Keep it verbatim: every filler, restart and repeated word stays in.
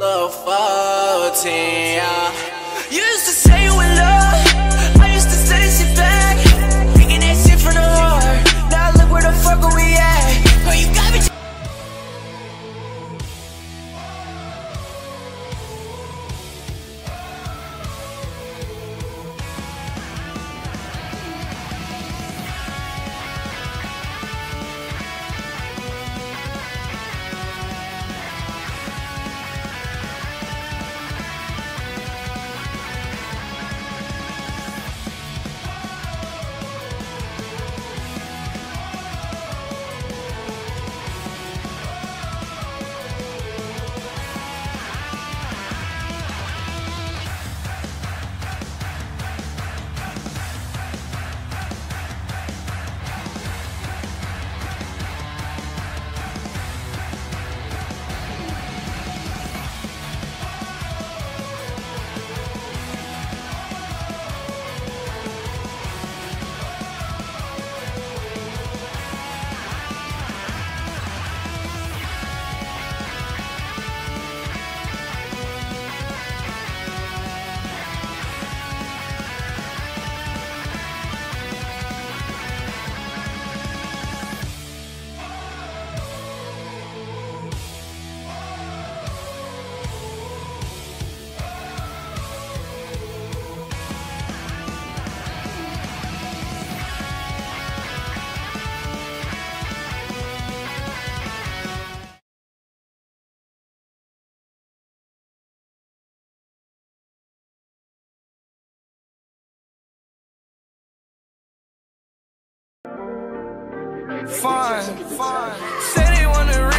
Little fourteen, yeah. You used to say you in love, I used to say sit back, thinking that shit from the heart. Now look where the fuck are we at? Oh, you got me. Fine, fine. Say they wanna